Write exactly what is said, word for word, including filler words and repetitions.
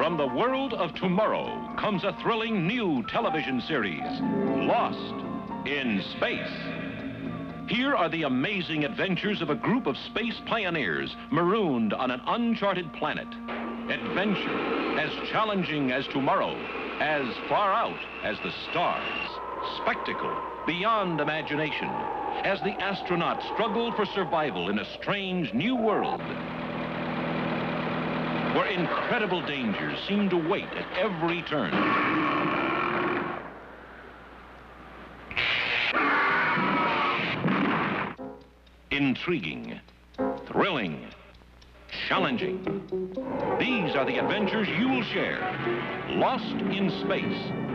From the world of tomorrow comes a thrilling new television series, Lost in Space. Here are the amazing adventures of a group of space pioneers marooned on an uncharted planet. Adventure as challenging as tomorrow, as far out as the stars. Spectacle beyond imagination, as the astronauts struggle for survival in a strange new world, where incredible dangers seem to wait at every turn. Intriguing, thrilling, challenging. These are the adventures you'll share. Lost in Space.